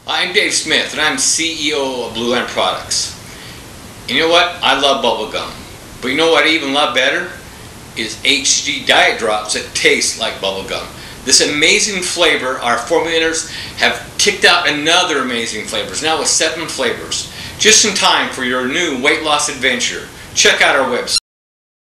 I'm Dave Smith, and I'm CEO of Blue Line Products. And you know what? I love bubble gum. But you know what I even love better? Is HCG Diet Drops that taste like bubble gum. This amazing flavor, our formulators have kicked out another amazing flavors, now with 7 flavors. Just in time for your new weight loss adventure. Check out our website.